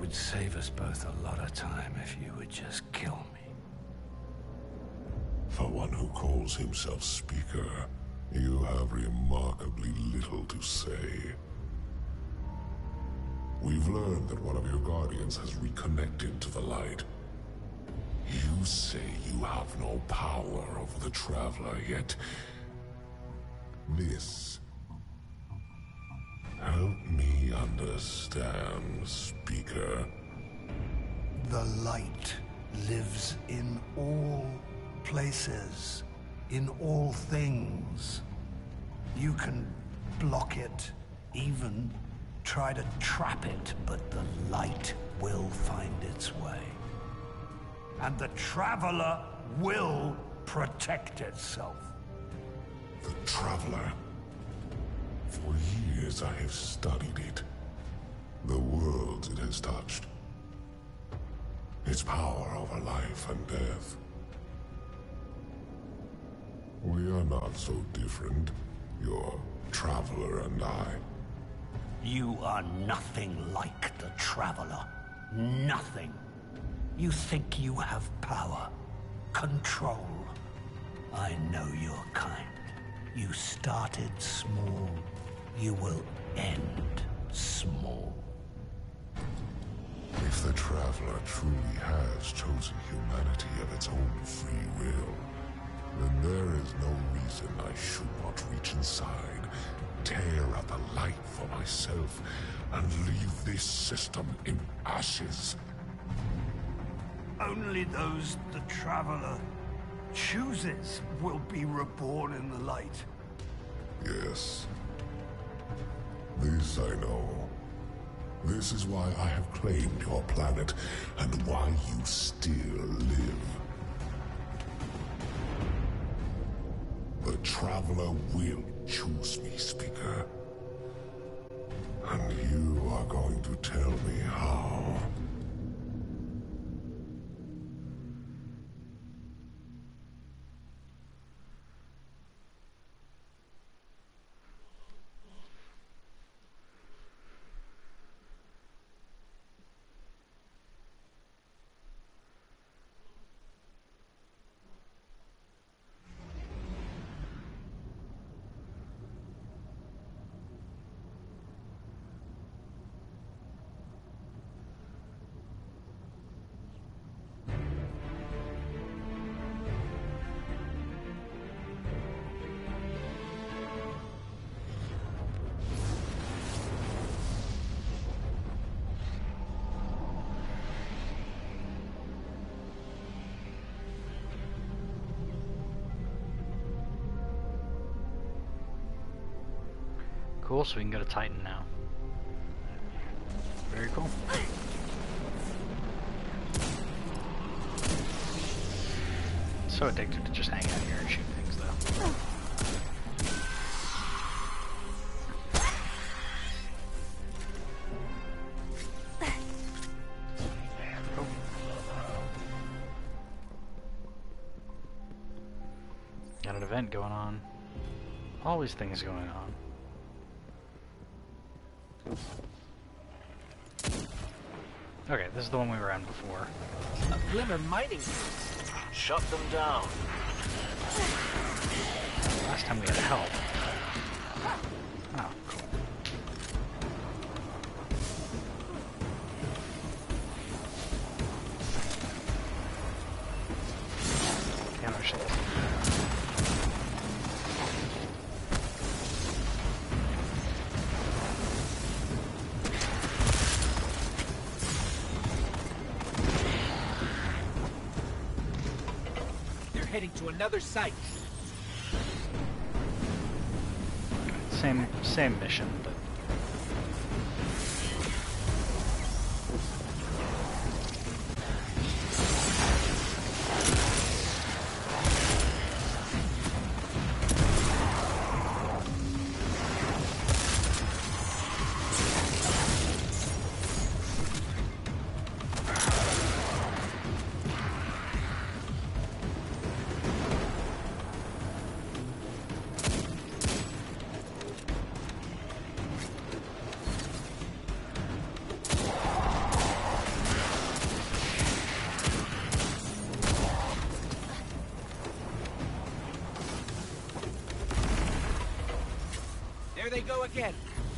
would save us both a lot of time if you would just kill me. For one who calls himself Speaker, you have remarkably little to say. We've learned that one of your guardians has reconnected to the light. You say you have no power over the Traveler, yet... this... help me understand, Speaker. The light lives in all places, in all things. You can block it, even try to trap it, but the light will find its way. And the Traveler will protect itself. The Traveler? For years I have studied it. The worlds it has touched. Its power over life and death. We are not so different, your Traveler and I. You are nothing like the Traveler. Nothing. You think you have power, control. I know your kind. You started small. You will end small. If the Traveler truly has chosen humanity of its own free will, then there is no reason I should not reach inside, tear at the light for myself, and leave this system in ashes. Only those the Traveler chooses will be reborn in the light. Yes. This I know. This is why I have claimed your planet, and why you still live. The Traveler will choose me, Speaker. And you are going to tell me how. Cool, so we can go to Titan now. Very cool. So addicted to just hanging out here and shooting things, though. Got an event going on. Always things going on. Okay, this is the one we were on before. A glimmer mining. Shut them down. Last time we had help. Oh, cool. Damn, I should listen. Heading to another site. Same mission, but they go again.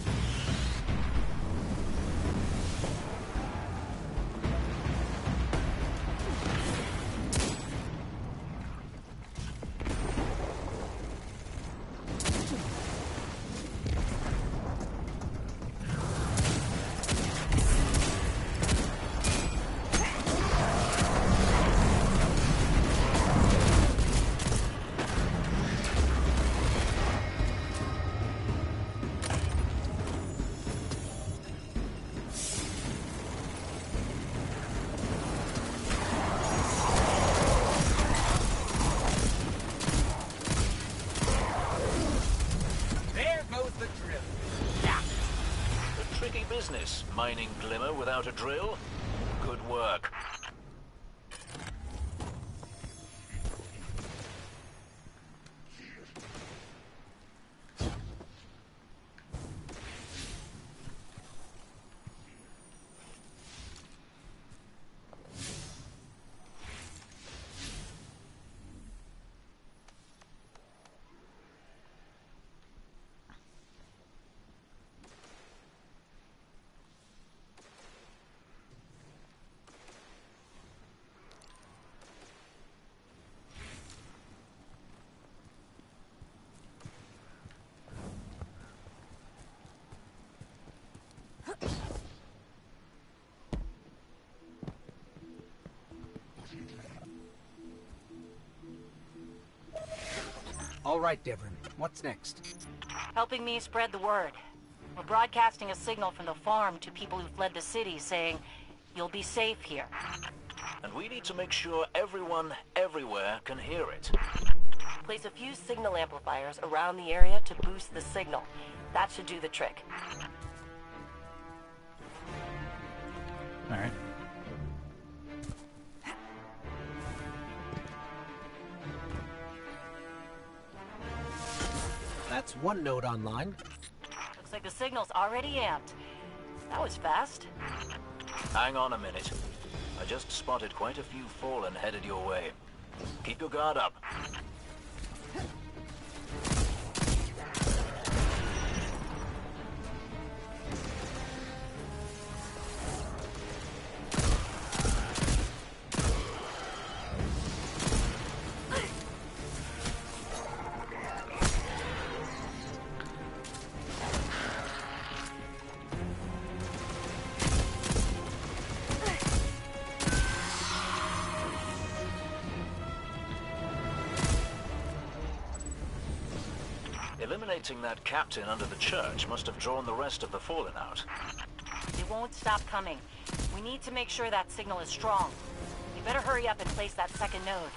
Business, mining Glimmer without a drill. Good work. All right, Devon. What's next? Helping me spread the word. We're broadcasting a signal from the farm to people who fled the city saying, you'll be safe here. And we need to make sure everyone, everywhere can hear it. Place a few signal amplifiers around the area to boost the signal. That should do the trick. Alright. That's one node online. Looks like the signal's already amped. That was fast. Hang on a minute. I just spotted quite a few fallen headed your way. Keep your guard up. Eliminating that captain under the church must have drawn the rest of the fallen out. They won't stop coming. We need to make sure that signal is strong. You better hurry up and place that second node.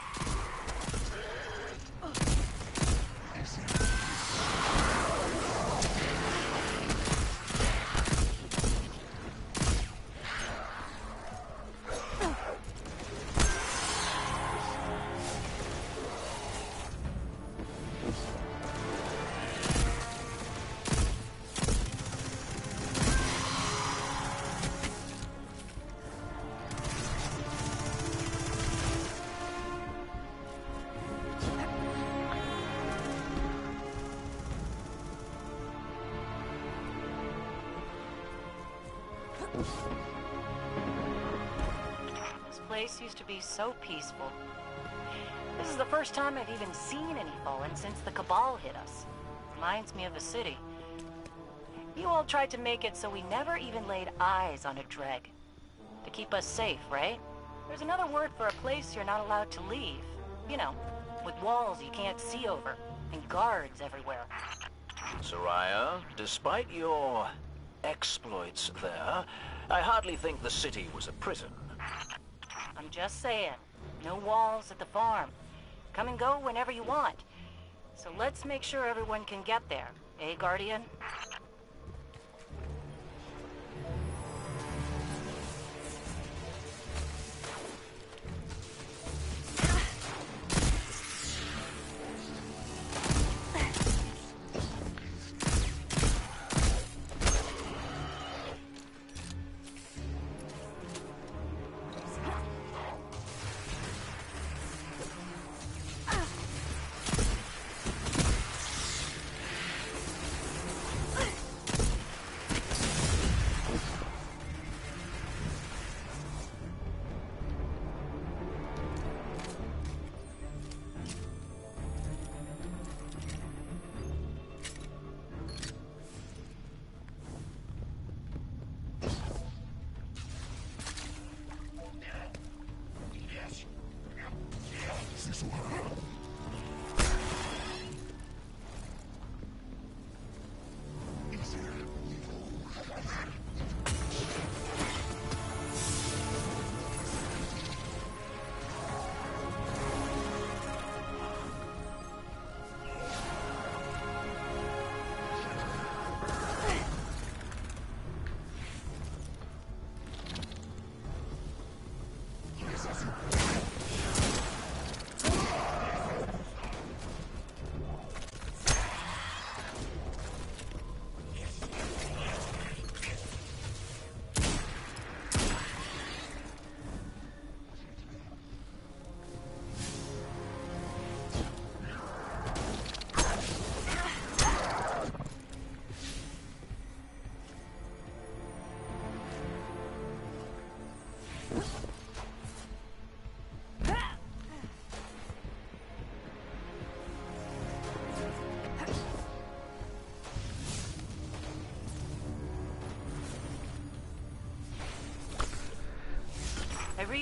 This place used to be so peaceful. This is the first time I've even seen any fallen since the Cabal hit us. Reminds me of the city. You all tried to make it so we never even laid eyes on a dreg. To keep us safe, right? There's another word for a place you're not allowed to leave. You know, with walls you can't see over, and guards everywhere. Soraya, despite your exploits there, I hardly think the city was a prison. I'm just saying, no walls at the farm. Come and go whenever you want. So let's make sure everyone can get there, eh, Guardian?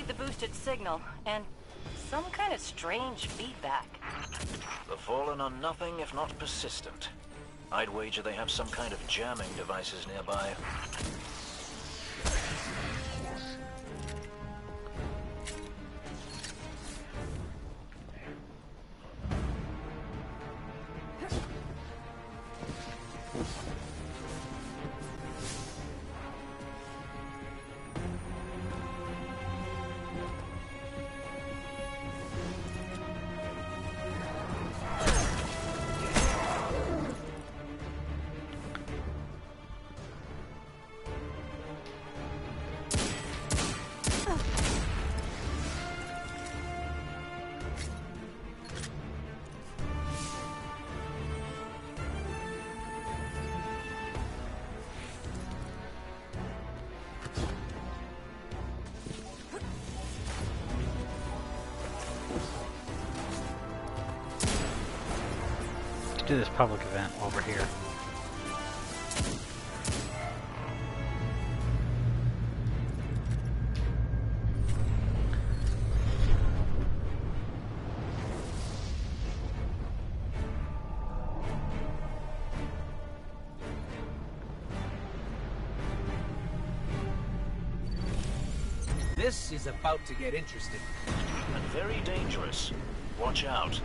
the boosted signal, and some kind of strange feedback. The Fallen are nothing if not persistent. I'd wager they have some kind of jamming devices nearby. Do this public event over here. This is about to get interesting. And very dangerous. Watch out.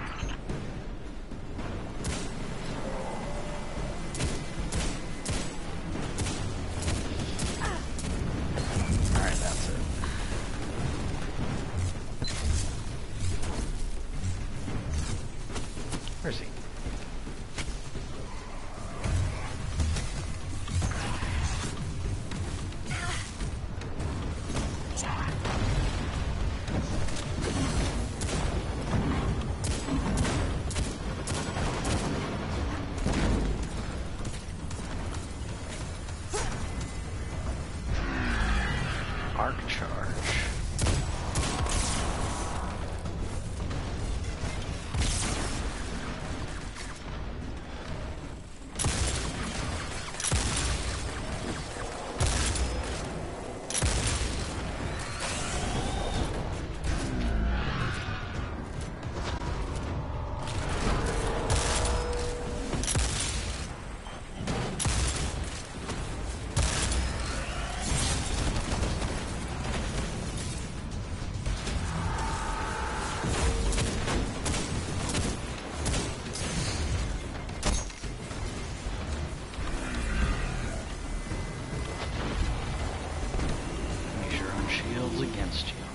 Alright, that's it. Where's he? Arc charge. Use your own shields against you.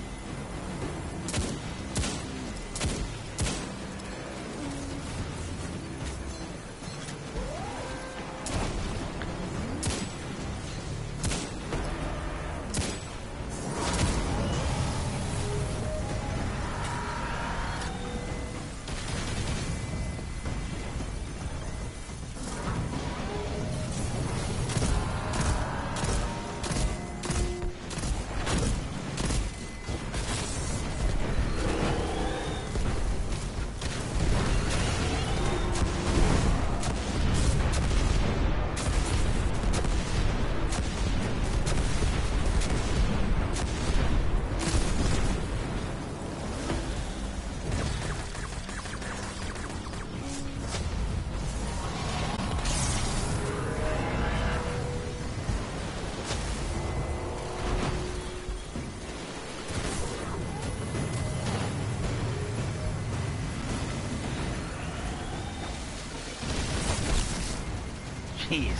Jeez.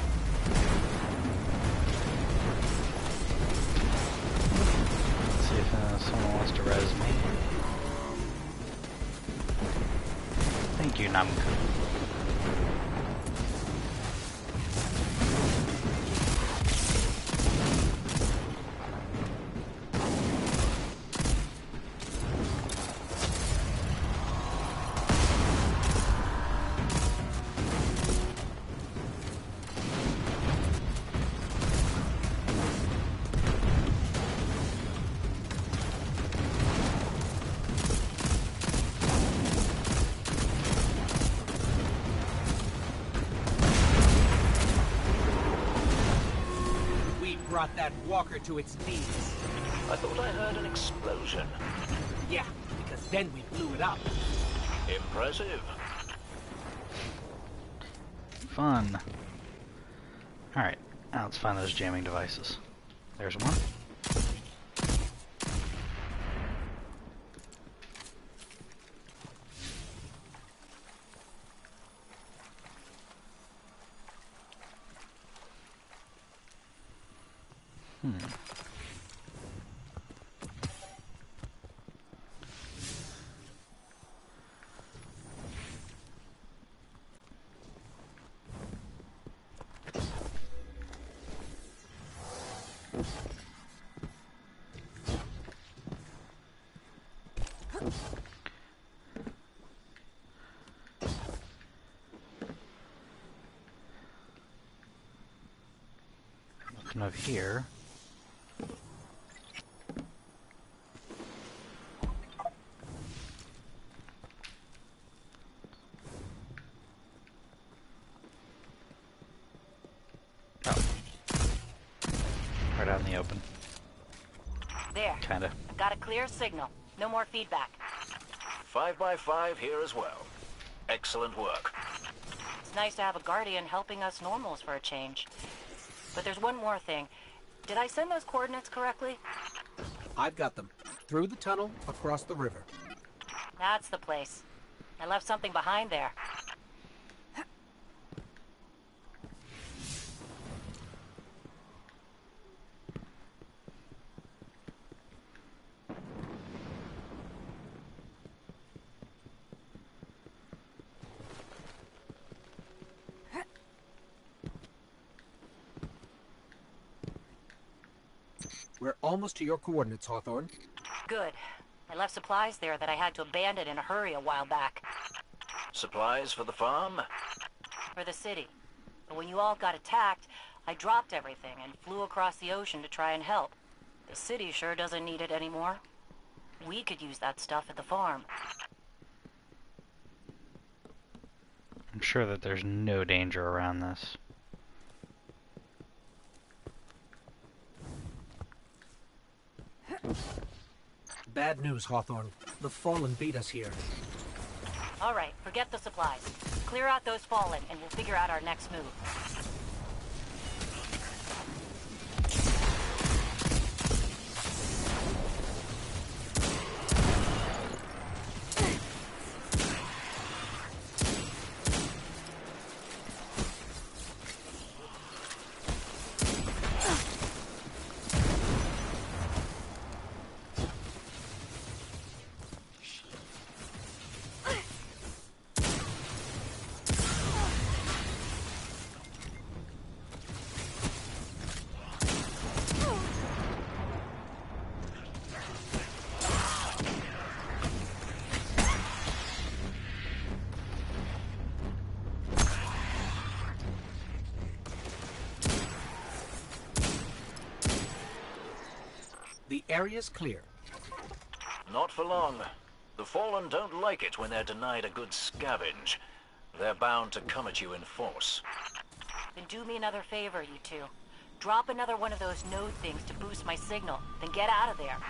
Let's see if someone wants to res me. Thank you, Namco. We brought that walker to its knees. I thought I heard an explosion. Yeah, because then we blew it up. Impressive. Fun. Alright, now let's find those jamming devices. There's one. Looking over here. Oh. Right out in the open. There. Kinda. I've got a clear signal. No more feedback. 5x5 here as well. Excellent work. It's nice to have a guardian helping us normals for a change. But there's one more thing. Did I send those coordinates correctly? I've got them. Through the tunnel, across the river. That's the place. I left something behind there. We're almost to your coordinates, Hawthorne. Good. I left supplies there that I had to abandon in a hurry a while back. Supplies for the farm? For the city. But when you all got attacked, I dropped everything and flew across the ocean to try and help. The city sure doesn't need it anymore. We could use that stuff at the farm. I'm sure that there's no danger around this. Bad news, Hawthorne. The Fallen beat us here. All right, forget the supplies. Clear out those Fallen, and we'll figure out our next move. The area's clear. Not for long. The Fallen don't like it when they're denied a good scavenge. They're bound to come at you in force. Then do me another favor, you two. Drop another one of those node things to boost my signal, then get out of there.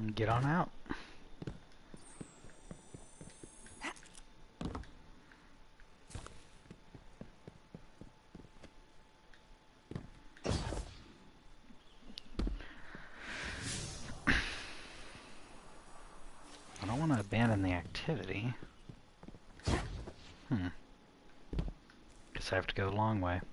And get on out. I don't want to abandon the activity. Guess I have to go the long way.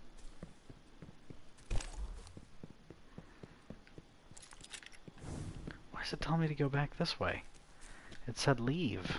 Why does it tell me to go back this way? It said leave.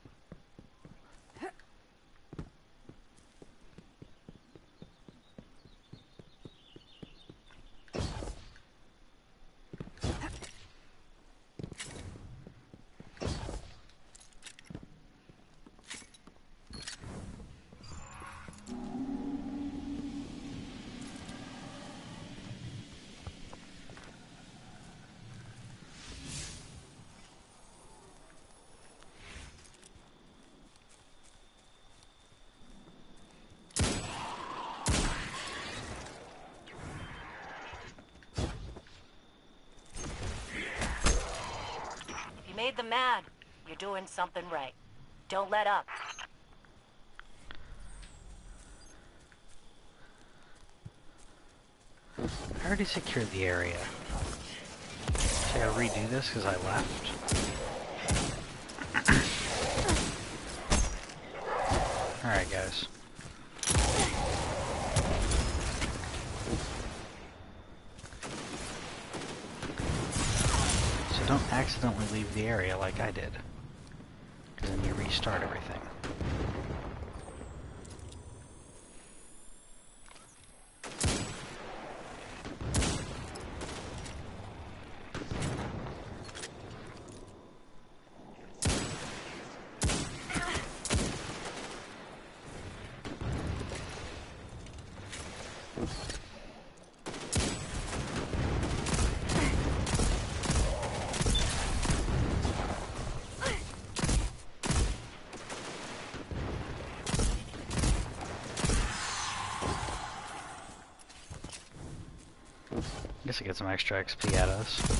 Made them mad. You're doing something right. Don't let up. I already secured the area. So I gotta redo this because I left. Alright, guys. Don't accidentally leave the area like I did, because then you restart everything. Guess I get some extra XP out of this.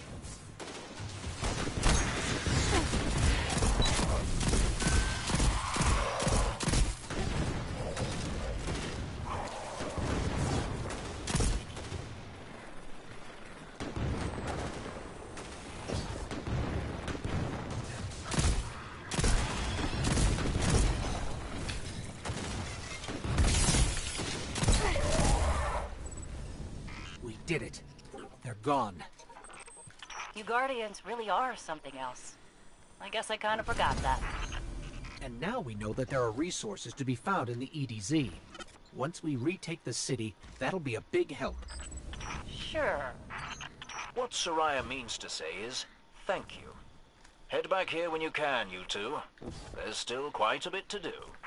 Did it. They're gone. You Guardians really are something else. I guess I kind of forgot that. And now we know that there are resources to be found in the EDZ. Once we retake the city, that'll be a big help. Sure. What Soraya means to say is, thank you. Head back here when you can, you two. There's still quite a bit to do.